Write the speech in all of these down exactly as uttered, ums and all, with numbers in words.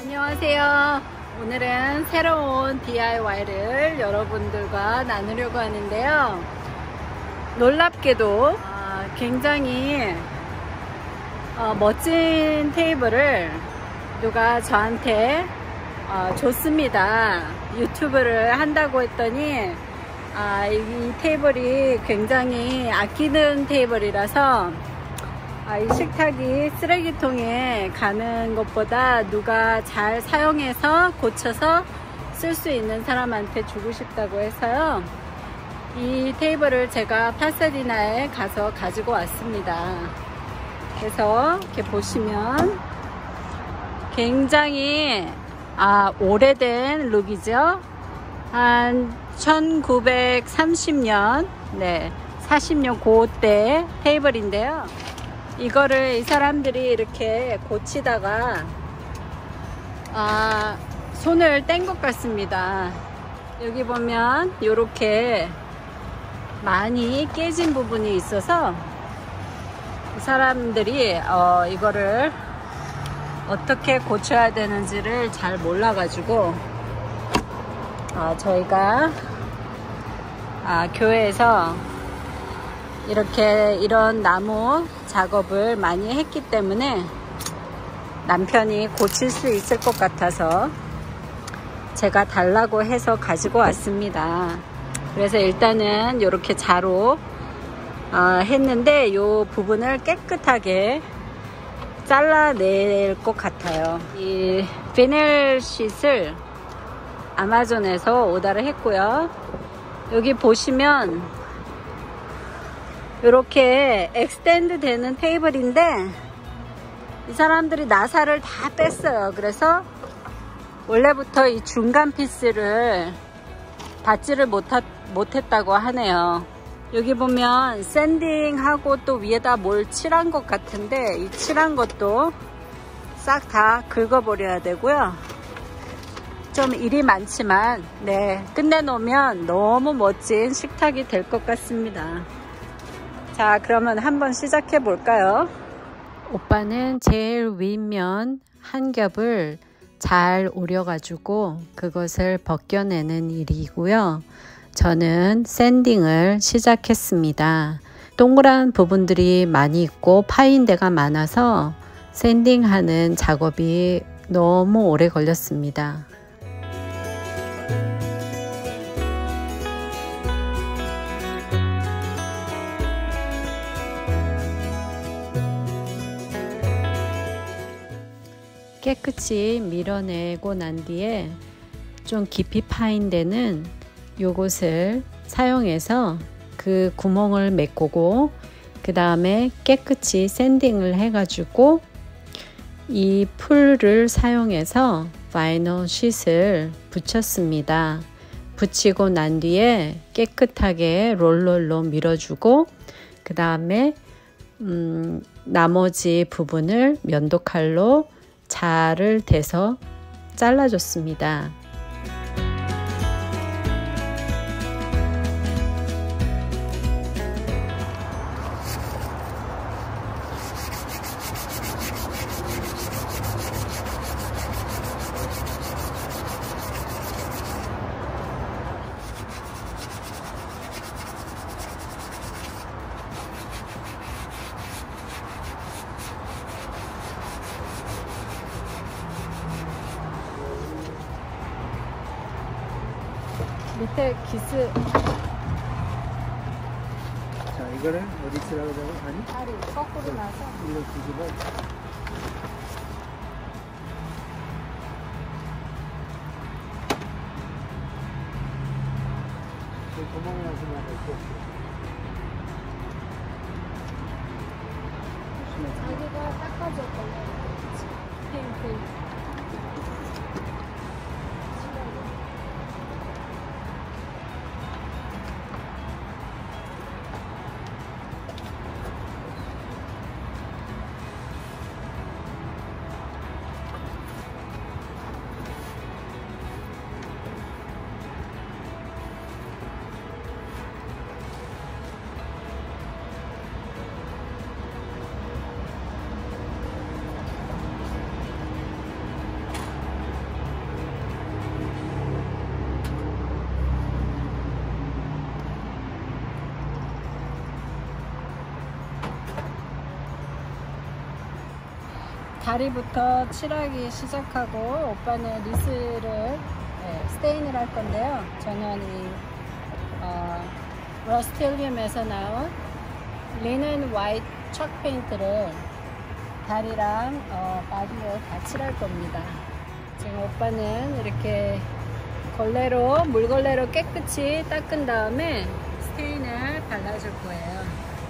안녕하세요. 오늘은 새로운 디아이와이를 여러분들과 나누려고 하는데요. 놀랍게도 굉장히 멋진 테이블을 누가 저한테 줬습니다. 유튜브를 한다고 했더니 이 테이블이 굉장히 아끼는 테이블이라서 이 식탁이 쓰레기통에 가는 것보다 누가 잘 사용해서 고쳐서 쓸 수 있는 사람한테 주고 싶다고 해서요. 이 테이블을 제가 파사디나에 가서 가지고 왔습니다. 그래서 이렇게 보시면 굉장히 아, 오래된 룩이죠. 한 천구백삼십 년, 네, 사십 년 그때 테이블인데요. 이거를 이 사람들이 이렇게 고치다가 아, 손을 뗀 것 같습니다. 여기 보면 이렇게 많이 깨진 부분이 있어서 이 사람들이 어, 이거를 어떻게 고쳐야 되는지를 잘 몰라가지고 어, 저희가 아, 교회에서 이렇게 이런 나무 작업을 많이 했기 때문에 남편이 고칠 수 있을 것 같아서 제가 달라고 해서 가지고 왔습니다. 그래서 일단은 이렇게 자로 어, 했는데 이 부분을 깨끗하게 잘라낼 것 같아요. 이 비닐 쉿을 아마존에서 오더를 했고요. 여기 보시면 이렇게 엑스텐드 되는 테이블인데 이 사람들이 나사를 다 뺐어요. 그래서 원래부터 이 중간 피스를 받지를 못하, 못했다고 하네요. 여기 보면 샌딩하고 또 위에다 뭘 칠한 것 같은데 이 칠한 것도 싹 다 긁어버려야 되고요. 좀 일이 많지만 네, 끝내놓으면 너무 멋진 식탁이 될 것 같습니다. 자, 그러면 한번 시작해 볼까요? 오빠는 제일 윗면 한 겹을 잘 오려 가지고 그것을 벗겨내는 일이고요. 저는 샌딩을 시작했습니다. 동그란 부분들이 많이 있고 파인 데가 많아서 샌딩하는 작업이 너무 오래 걸렸습니다. 깨끗이 밀어내고 난 뒤에 좀 깊이 파인 데는 요것을 사용해서 그 구멍을 메꾸고 그 다음에 깨끗이 샌딩을 해가지고 이 풀을 사용해서 바이널 쉿을 붙였습니다. 붙이고 난 뒤에 깨끗하게 롤러로 밀어주고 그 다음에 음, 나머지 부분을 면도칼로 자를 대서 잘라줬습니다. 밑에 기스. 자, 이거를 어디 칠하고 하니? 다리 거꾸로 나서 이거 뒤집어. 구멍이 나시면 있고. 자기가 닦아줬거든요. 페인트. 다리부터 칠하기 시작하고 오빠는 리스를 네, 스테인을 할 건데요. 저는 이 어, 러스틸리움에서 나온 리넨 화이트 척 페인트를 다리랑 어, 바디에 다 칠할 겁니다. 지금 오빠는 이렇게 걸레로 물걸레로 깨끗이 닦은 다음에 스테인을 발라줄 거예요.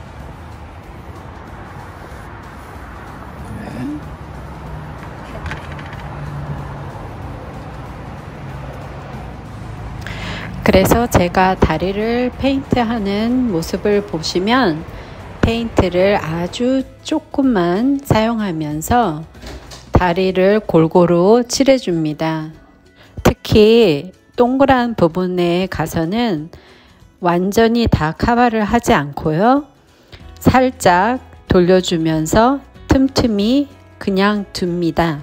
그래서 제가 다리를 페인트하는 모습을 보시면 페인트를 아주 조금만 사용하면서 다리를 골고루 칠해줍니다. 특히 동그란 부분에 가서는 완전히 다 커버를 하지 않고요. 살짝 돌려주면서 틈틈이 그냥 둡니다.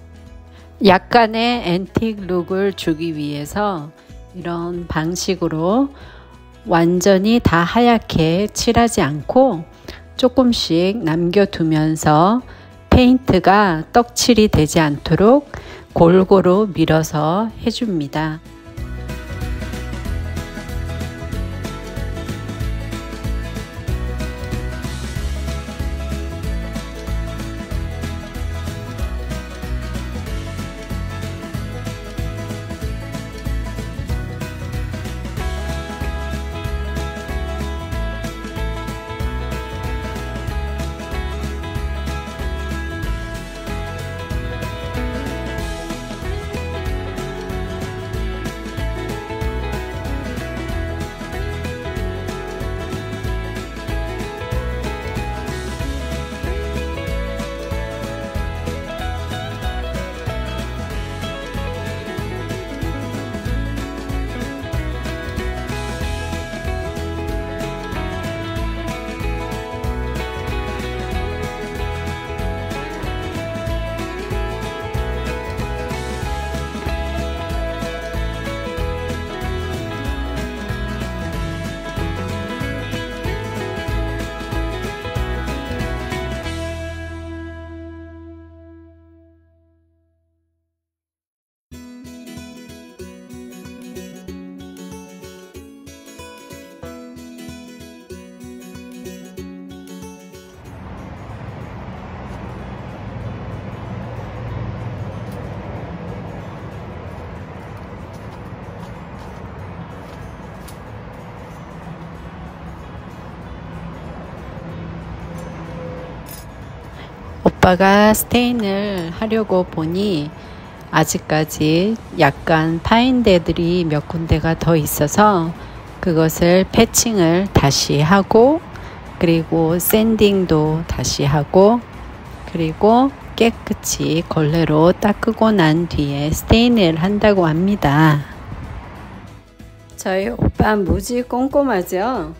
약간의 앤틱 룩을 주기 위해서 이런 방식으로 완전히 다 하얗게 칠하지 않고 조금씩 남겨두면서 페인트가 떡칠이 되지 않도록 골고루 밀어서 해줍니다. 오빠가 스테인을 하려고 보니 아직까지 약간 파인 데들이 몇 군데가 더 있어서 그것을 패칭을 다시 하고 그리고 샌딩도 다시 하고 그리고 깨끗이 걸레로 닦고 난 뒤에 스테인을 한다고 합니다. 저희 오빠 무지 꼼꼼하죠?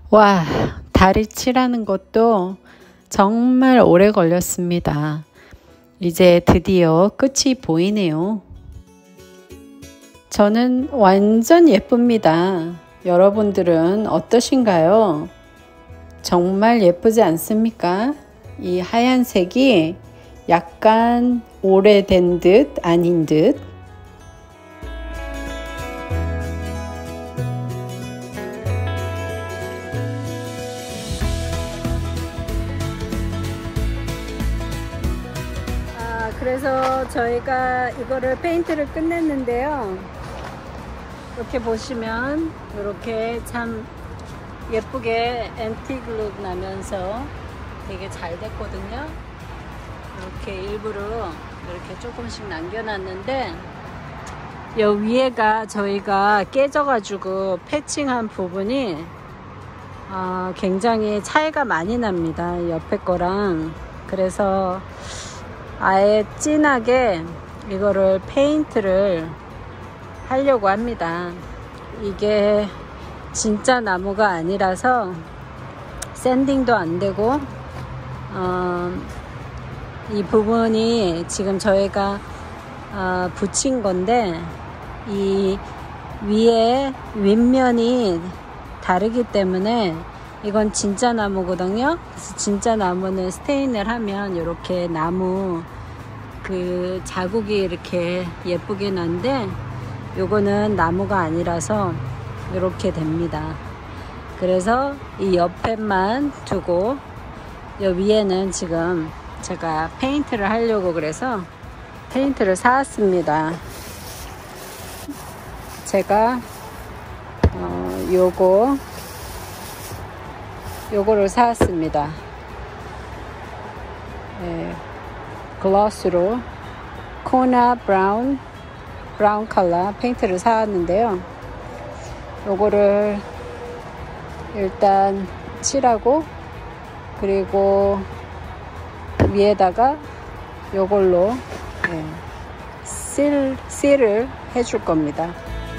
와, 다리 칠하는 것도 정말 오래 걸렸습니다. 이제 드디어 끝이 보이네요. 저는 완전 예쁩니다. 여러분들은 어떠신가요? 정말 예쁘지 않습니까? 이 하얀색이 약간 오래된 듯 아닌 듯. 아, 그래서 저희가 이거를 페인트를 끝냈는데요. 이렇게 보시면 이렇게 참 예쁘게 앤틱룩 나면서 되게 잘 됐거든요. 이렇게 일부러 이렇게 조금씩 남겨놨는데 이 위에가 저희가 깨져가지고 패칭한 부분이 어, 굉장히 차이가 많이 납니다. 옆에 거랑. 그래서 아예 진하게 이거를 페인트를 하려고 합니다. 이게 진짜 나무가 아니라서 샌딩도 안 되고 어, 이 부분이 지금 저희가 어, 붙인 건데 이 위에 윗면이 다르기 때문에 이건 진짜 나무거든요. 그래서 진짜 나무는 스테인을 하면 이렇게 나무 그 자국이 이렇게 예쁘게 나는데 요거는 나무가 아니라서 이렇게 됩니다. 그래서 이 옆에만 두고 이 위에는 지금 제가 페인트를 하려고 그래서 페인트를 사왔습니다. 제가 어, 요거 요거를 사왔습니다. 네, 글로스로 코나 브라운 브라운 컬러 페인트를 사왔는데요. 요거를 일단 칠하고 그리고 위에다가 요걸로 네, 실, 실을 해줄 겁니다.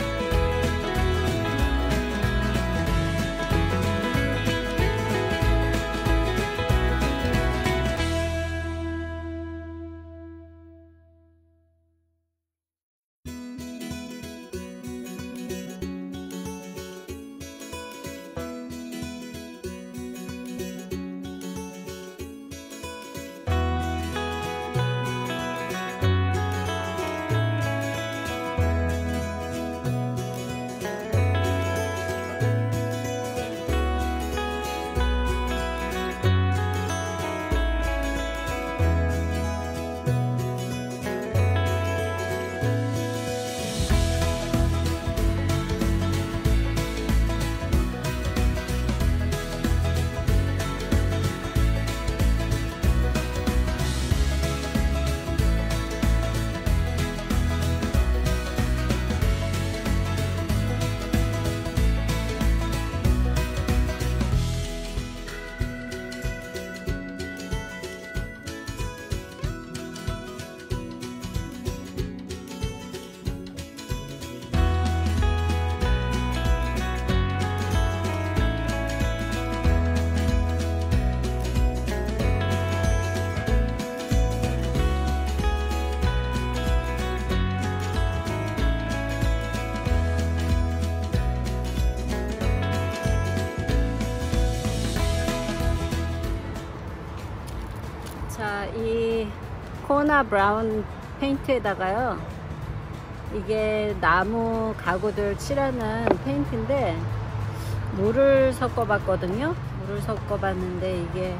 자, 이 코나 브라운 페인트에다가요, 이게 나무 가구들 칠하는 페인트인데 물을 섞어 봤거든요. 물을 섞어 봤는데 이게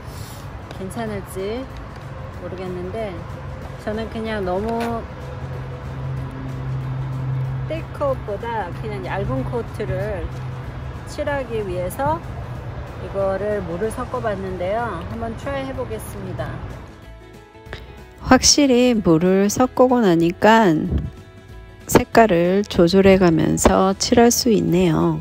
괜찮을지 모르겠는데 저는 그냥 너무 thick coat보다 그냥 얇은 코트를 칠하기 위해서 이거를 물을 섞어 봤는데요. 한번 트라이 해 보겠습니다. 확실히 물을 섞고 나니까 색깔을 조절해 가면서 칠할 수 있네요.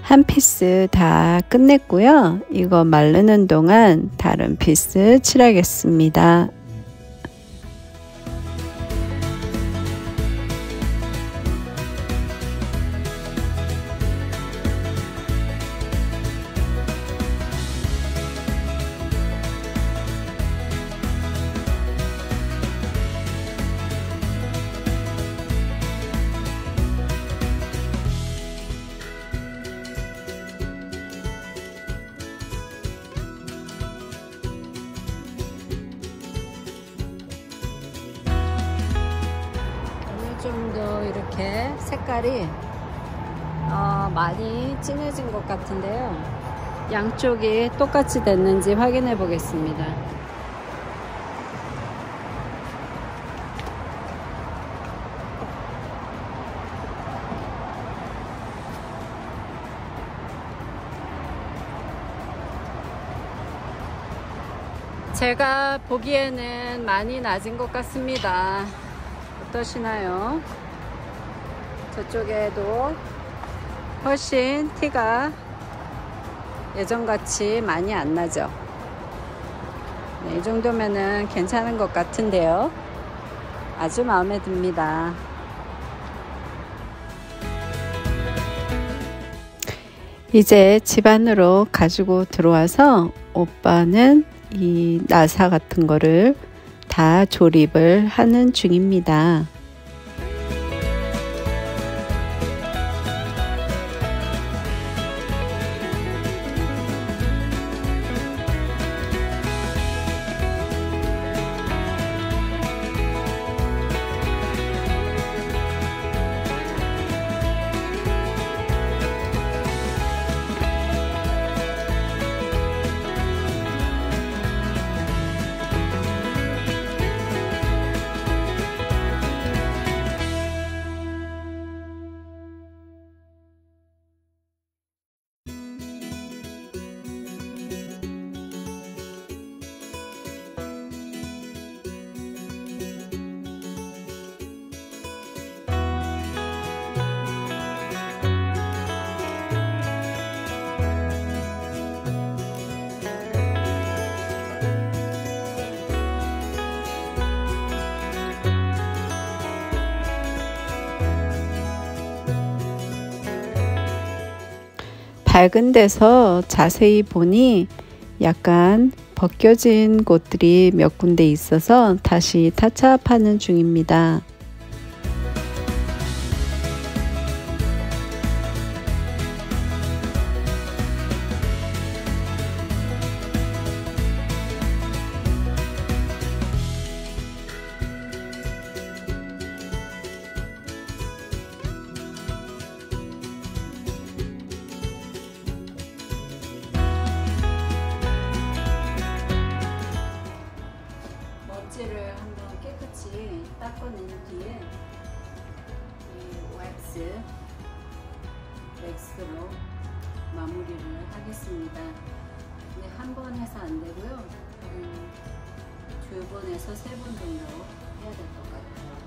한 피스 다 끝냈고요. 이거 마르는 동안 다른 피스 칠하겠습니다. 좀 더 이렇게 색깔이 어, 많이 진해진 것 같은데요. 양쪽이 똑같이 됐는지 확인해 보겠습니다. 제가 보기에는 많이 낮은 것 같습니다. 어떠시나요? 저쪽에도 훨씬 티가 예전같이 많이 안 나죠? 네, 이 정도면은 괜찮은 것 같은데요. 아주 마음에 듭니다. 이제 집 안으로 가지고 들어와서 오빠는 이 나사 같은 거를 다 조립을 하는 중입니다. 밝은 데서 자세히 보니 약간 벗겨진 곳들이 몇 군데 있어서 다시 타차하는 중입니다. 먼지를 한번 깨끗이 닦아낸 뒤에 이 왁스, 왁스로 마무리를 하겠습니다. 근데 한 번 해서 안 되고요. 음, 두 번에서 세 번 정도 해야 될 것 같아요.